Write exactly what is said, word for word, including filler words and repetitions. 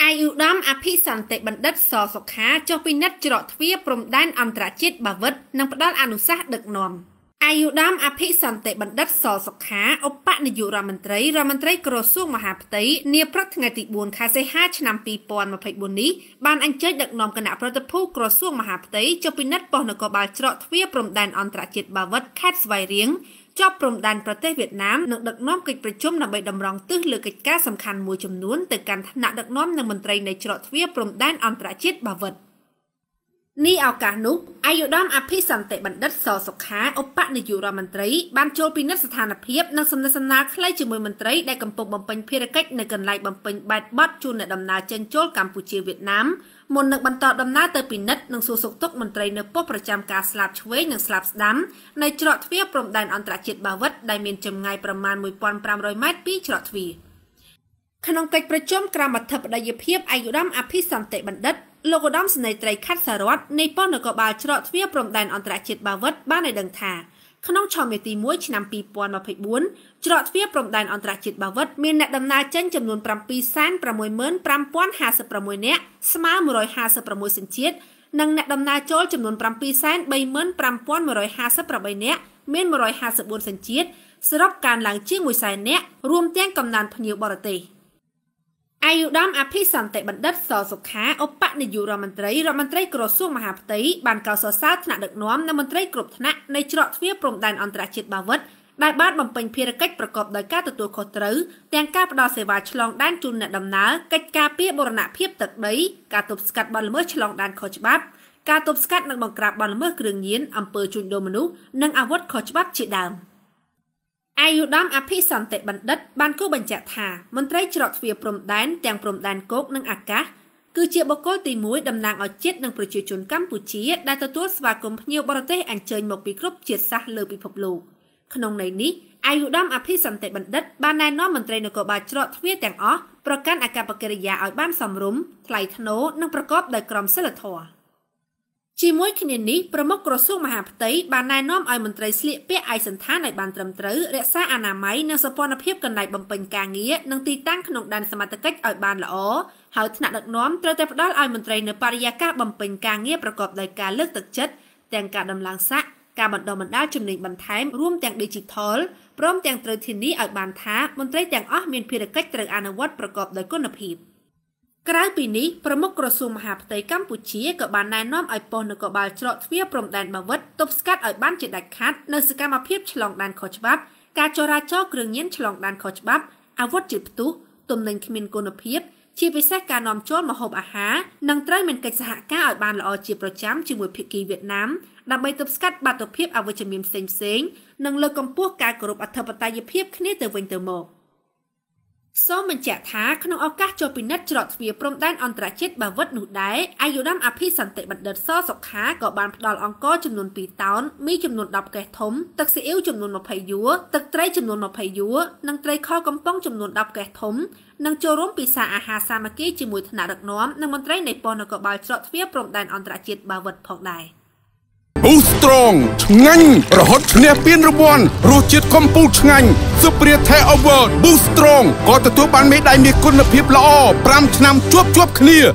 អាយុដំអភិសន្តិបណ្ឌិតសសុខាចុះពិនិត្យច្រកទ្វារព្រំដែនអន្តរជាតិបាវិតនិងផ្ដល់អនុសាសន៍ដឹកនាំអាយុដំអភិសន្តិបណ្ឌិតសសុខាឧបនាយករដ្ឋមន្ត្រីរដ្ឋមន្ត្រីក្រសួងមហាផ្ទៃនាព្រឹកថ្ងៃទីបួនខែសីហាឆ្នាំពីរពាន់ម្ភៃបួននេះបានអញ្ជើញដឹកនាំគណៈប្រតិភូក្រសួងមហាផ្ទៃចុះពិនិត្យប៉ុស្តិ៍នគរបាលច្រកទ្វារព្រំដែនអន្តរជាតិបាវិតខេត្តស្វាយរៀងជាប់ព្រំដែនប្រទេសវៀតណាមនឹងដឹកនាំកិច្ចប្រជុំដើម្បីតម្រង់ទិសលើកិច្ចការសំខាន់មួយចំនួនទៅកាន់ថ្នាក់ដឹកនាំនិងមន្ត្រីនៃច្រកទ្វារព្រំដែនអន្តរជាតិបាវិតនេះឱកាសនោះអាយុដំអភិសន្តិបណ្ឌិតសសុខាឧបនាយករដ្ឋមន្ត្រីបានចូលពិនិត្យស្ថានភាពនិងសំណេះសំណាលខ្លីជាមួយមន្ត្រីដែលកំពុងបំពេញភារកិច្ចនៅកន្លែងបំពេញបែបបទជូនអ្នកដំណើរចេញចូលកម្ពុជាវៀតណាមមុននឹងបន្តដំណើរទៅពិនិត្យនិងសួរសុខទុក្ខមន្ត្រីនៅប៉ុស្តិ៍ប្រចាំការស្លាបឆ្វេងនិងស្លាបស្ដាំនៃច្រកទ្វារព្រំដែនអន្តរជាតិបាវិតដែលមានចម្ងាយប្រមាណមួយពាន់ប្រាំរយម៉ែត្រពីច្រកទ្វារក្នុងកិច្ចប្រជុំក្រមអធិបតីភាពអាយុដំអភិសន្តិបណ្ឌិតលោកឧត្តមសេនីយ៍ត្រីខ័ត្រសារ៉ាត់នៃប៉ុស្តិ៍នគរបាលច្រកទ្វារព្រំដែនអន្តរជាតិបាវិតបានឲ្យដឹងថាក្នុងឆមាសទីមួយឆ្នាំពីរពាន់ម្ភៃបួនច្រកទ្វារព្រំដែនអន្តរជាតិបាវិតមានអ្នកដំណើរចេញចំនួនប្រាំពីរសែនប្រាំមួយម៉ឺនប្រាំពាន់ហាសិបប្រាំមួយនាក់ស្មើមួយរយហាសិបប្រាំមួយសញ្ជាតិនិងអ្នកដំណើរចូលចំនួនប្រាំពីរសែនបីម៉ឺនប្រាំពាន់មួយរយហាសិបប្រាំបីនាក់មានមួយរយហាសិបបួនសញ្ជាតិសរុបកើនឡើងជាងមួយសែននាក់រួមទាំងកំណើនភ្ញៀវបរទេសអាយុដំអភិសន្តិបណ្ឌិតសសុខាឧបនាយករដ្ឋមន្ត្រីរដ្ឋមន្ត្រីក្រសួងមហាផ្ទៃបានកោតសរសើរថ្នាក់ដឹកនាំនិងមន្ត្រីគ្រប់ថ្នាក់នៃច្រកទ្វារព្រំដែនអន្តរជាតិបាវិតដែលបានបំពេញភារកិច្ចប្រកបដោយការទទួលខុសត្រូវទាំងការផ្តល់សេវាឆ្លងដែនជូនអ្នកដំណើរកិច្ចការពារបូរណភាពទឹកដីការទប់ស្កាត់បទល្មើសឆ្លងដែនខុសច្បាប់ការទប់ស្កាត់និងបង្ក្រាបបទល្មើសគ្រឿងញៀនអំពើជួញដូរមនុស្សនិងអាវុធខុសច្បាប់ជាដើមអាយុដំអភិសន្តិបណ្ឌិតបានគូបញ្ជាក់ថាមន្ត្រីច្រកទ្វារព្រំដែនទាំងព្រំដែនគោកនិងអាកាសគឺជាបុគ្គលទីមួយតំណាងឲ្យជាតិនិងប្រជាជនកម្ពុជាដែលទទួលស្វាគមន៍ភ្ញៀវបរទេសអញ្ជើញមកពីគ្រប់ជាតិសាសន៍លើពិភពលោកក្នុងន័យនេះអាយុដំអភិសន្តិបណ្ឌិតបានណែនាំមន្ត្រីនគរបាលច្រកទ្វារទាំងអស់ប្រកាន់អាកប្បកិរិយាឲ្យបានសមរម្យថ្លៃថ្នូរនិងប្រកបដោយក្រមសីលធម៌ជាមួយគ្នានេះប្រមុខក្រសួងមហាផ្ទៃបានណែនាំឲ្យមន្ត្រីស្លៀកពាក់ឯកសណ្ឋានឲ្យបានត្រឹមត្រូវរក្សាអនាម័យនិងសោភ័ណភាពកន្លែងបំពេញការងារនិងទីតាំងក្នុងដែនសមត្ថកិច្ចឲ្យបានល្អហើយថ្នាក់ដឹកនាំត្រូវតែផ្ដល់ឲ្យមន្ត្រីនៅបរិយាកាសបំពេញការងារប្រកបដោយការលើកទឹកចិត្តទាំងការដំឡើងស័ក្តិការបណ្ដុះបណ្ដាលជំនាញបន្ថែមរួមទាំង Digital ព្រមទាំងត្រូវធានាឲ្យបានថាមន្ត្រីទាំងអស់មានភារកិច្ចត្រូវអនុវត្តប្រកបដោយគុណភាពក្រៅពីនេះប្រមុខក្រសួងមហាផ្ទៃកម្ពុជាក៏បានណែនាំឲ្យប៉ុស្តិ៍នគរបាលច្រកទ្វារព្រំដែនបាវិតទប់ស្កាត់ឲ្យបានជាដាច់ខាតនៅសកម្មភាពឆ្លងដែនខុសច្បាប់ការចរាចរណ៍គ្រឿងញៀនឆ្លងដែនខុសច្បាប់អាវុធជាផ្ទុះទំនិញគ្មានគុណភាពជាពិសេសការនាំចូលម្ហូបអាហារនិងត្រូវមានកិច្ចសហការឲ្យបានល្អជាប្រចាំជាមួយភាគីវៀតណាមដើម្បីទប់ស្កាត់បាតុភិបអវិជ្ជមានផ្សេងៗនិងលើកកម្ពស់ការគោរពអធិបតេយ្យភាពគ្នាទៅវិញទៅមកសូមបញ្ជាក់ថាក្នុងឱកាសចូលពិនិត្យច្រកទ្វារព្រំដែនអន្តរជាតិបាវិតនោះដែរអាយុដំអភិសន្តិបណ្ឌិតសសុខាក៏បានផ្ដល់អង្ករចំនួនពីរតោនមីចំនួនដប់កេសធំទឹកស៊ីអ៊ីវចំនួនម្ភៃយួរទឹកត្រីចំនួនម្ភៃយួរនិងត្រីខកំប៉ុងចំនួនដប់កេសធំនិងចូលរួមពិសាអាហារសាមគ្គីជាមួយថ្នាក់ដឹកនាំនិងមន្ត្រីនៃប៉ុស្តិ៍នគរបាលច្រកទ្វារព្រំដែនអន្តរជាតិបាវិតផងដែរ Boost Strong ឆ្ងាញ់រហូតឈ្នះពានរង្វាន់រសជាតិកំពូលឆ្ងាញ់ Superior Thai Award Boost Strong ក៏ទទួលបានមេដាយមាសគុណភាពល្អប្រាំឆ្នាំជាប់ជាប់គ្នា